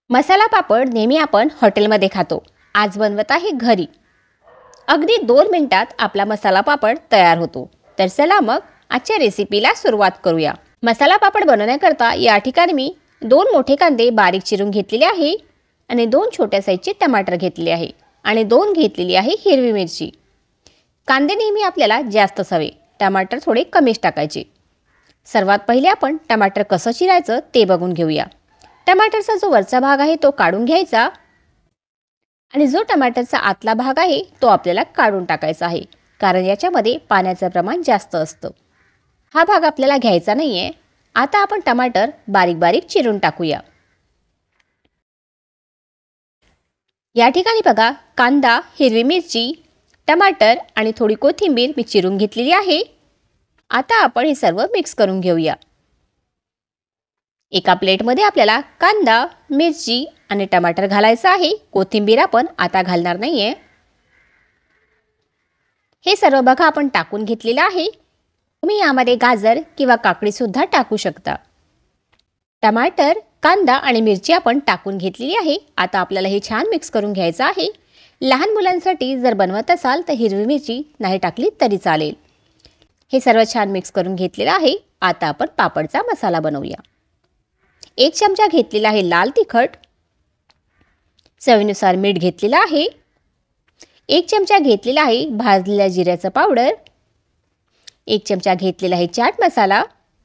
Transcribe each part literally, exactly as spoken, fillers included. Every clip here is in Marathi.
मसाला पापड नेहमी आपण हॉटेलमध्ये खातो. आज बनवत आहे घरी. अगदी दोन मिनिटात आपला मसाला पापड तयार होतो. तर चला मग आजच्या रेसिपीला सुरुवात करूया. मसाला पापड बनवण्याकरता या ठिकाणी मी दोन मोठे कांदे बारीक चिरून घेतलेले आहे आणि दोन छोट्या साईजचे टमाटर घेतलेले आहे आणि दोन घेतलेली आहे हिरवी मिरची. कांदे नेहमी आपल्याला जास्त हवे, टमाटर थोडे कमीच टाकायचे. सर्वात पहिले आपण टमाटर कसं चिरायचं ते बघून घेऊया. टमाटरचा जो वरचा भाग आहे तो काढून घ्यायचा आणि जो टमाटरचा आतला भाग आहे तो आपल्याला काढून टाकायचा आहे, कारण याच्यामध्ये पाण्याचं प्रमाण जास्त असतं. हा भाग आपल्याला घ्यायचा नाहीये. आता आपण टमाटर बारीक बारीक चिरून टाकूया. या ठिकाणी बघा, कांदा, हिरवी मिरची, टमाटर आणि थोडी कोथिंबीर मी चिरून घेतलेली आहे. आता आपण हे सर्व मिक्स करून घेऊया. एका प्लेटमध्ये आपल्याला कांदा, मिरची आणि टमाटर घालायचं आहे. कोथिंबीर आपण आता घालणार नाहीये. हे सर्व बघा आपण टाकून घेतलेलं आहे. तुम्ही यामध्ये गाजर किंवा काकडी सुद्धा टाकू शकता. टमाटर, कांदा आणि मिरची आपण टाकून घेतलेली आहे. आता आपल्याला हे छान मिक्स करून घ्यायचं आहे. लहान मुलांसाठी जर बनवत असाल तर हिरवी मिरची नाही टाकली तरी चालेल. हे सर्व छान मिक्स करून घेतलेलं आहे. आता आपण पापडचा मसाला बनवूया. एक चमचा घेतलेला आहे लाल तिखट, चवीनुसार मीठ घेतलेला आहे. एक चमचा घेतलेला आहे भाजलेल्या जिऱ्याचं पावडर. एक चमचा घेतलेला आहे चाट मसाला.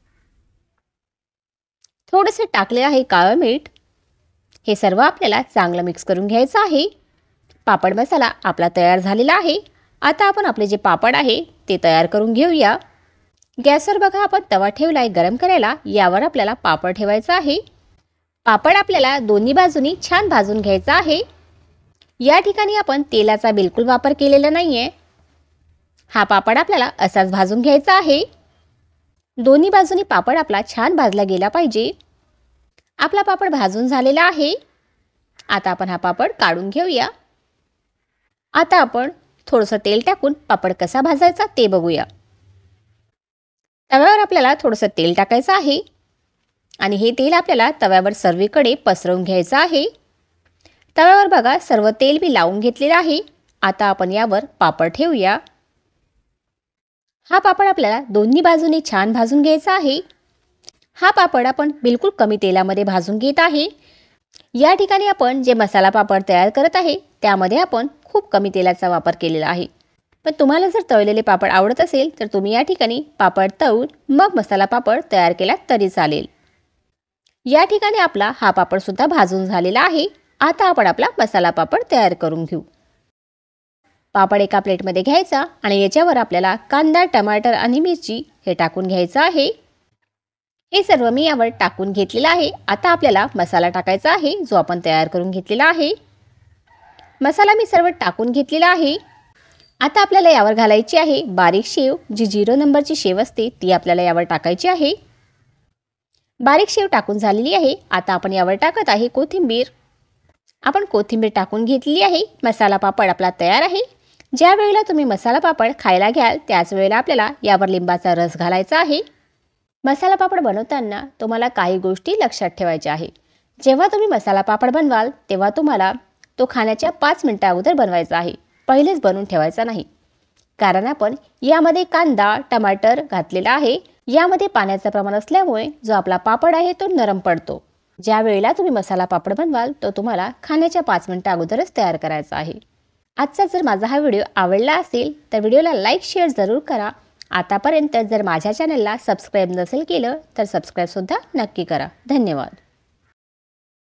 थोडंसं टाकलेलं आहे काळं मीठ. हे सर्व आपल्याला चांगलं मिक्स करून घ्यायचं आहे. पापड मसाला आपला तयार झालेला आहे. आता आपण आपले जे पापड आहे ते तयार करून घेऊया. गॅसवर बघा आपण तवा ठेवला आहे गरम करायला. यावर आपल्याला पापड ठेवायचा आहे. पापड आपल्याला दोन्ही बाजूनी छान भाजून घ्यायचा आहे. या ठिकाणी आपण तेलाचा बिलकुल वापर केलेला नाहीये. हा पापड आपल्याला असाच भाजून घ्यायचा आहे. दोन्ही बाजूनी पापड आपला छान भाजला गेला पाहिजे. आपला पापड भाजून झालेला आहे. आता आपण हा पापड काढून घेऊया. आता आपण थोडंसं तेल टाकून पापड कसा भाजायचा ते बघूया. तव्यावर आपल्याला थोडंसं तेल टाकायचं आहे आणि हे तेल आपल्याला तव्यावर सर्वीकडे पसरवून घ्यायचं आहे. तव्यावर बघा सर्व तेल मी लावून घेतलेलं आहे. आता आपण यावर पापड ठेवूया. हा पापड आपल्याला दोन्ही बाजूने छान भाजून घ्यायचा आहे. हा पापड आपण बिलकुल कमी तेलामध्ये भाजून घेत आहे. या ठिकाणी आपण जे मसाला पापड तयार करत आहे त्यामध्ये आपण खूप कमी तेलाचा वापर केलेला आहे. पण तुम्हाला जर तळलेले पापड आवडत असेल तर तुम्ही या ठिकाणी पापड तळून मग मसाला पापड तयार केला तरी चालेल. या ठिकाणी आपला हा पापड सुद्धा भाजून झालेला आहे. आता आपण आपला मसाला पापड तयार करून घेऊ. पापड एका प्लेटमध्ये घ्यायचा आणि याच्यावर आपल्याला कांदा, टमाटर आणि मिरची हे टाकून घ्यायचं आहे. हे सर्व मी यावर टाकून घेतलेलं आहे. आता आपल्याला मसाला टाकायचा आहे जो आपण तयार करून घेतलेला आहे. मसाला मी सर्व टाकून घेतलेला आहे. आता आपल्याला यावर घालायची आहे बारीक शेव. जी झिरो नंबरची शेव असते ती आपल्याला यावर टाकायची आहे. बारीक शेव टाकून झालेली आहे. आता आपण यावर टाकत आहे कोथिंबीर. आपण कोथिंबीर टाकून घेतलेली आहे. मसाला पापड आपला तयार आहे. ज्या वेळेला तुम्ही मसाला पापड खायला घ्याल त्याच वेळेला आपल्याला यावर लिंबाचा रस घालायचा आहे. मसाला पापड बनवताना तुम्हाला काही गोष्टी लक्षात ठेवायच्या आहे. जेव्हा तुम्ही मसाला पापड बनवाल तेव्हा तुम्हाला तो खाण्याच्या पाच मिनिटा अगोदर बनवायचा आहे. पहिलेच बनवून ठेवायचा नाही, कारण आपण यामध्ये कांदा, टमाटर घातलेला आहे. यामध्ये पाण्याचं प्रमाण असल्यामुळे जो आपला पापड आहे तो नरम पडतो. ज्या वेळेला तुम्ही मसाला पापड बनवाल तो तुम्हाला खाण्याच्या पाच मिनिटा अगोदरच तयार करायचा आहे. आजचा जर माझा हा व्हिडिओ आवडला असेल तर व्हिडिओला लाईक शेअर जरूर करा. आतापर्यंत जर माझ्या चॅनलला सबस्क्राईब नसेल केलं तर सबस्क्राईबसुद्धा नक्की करा. धन्यवाद.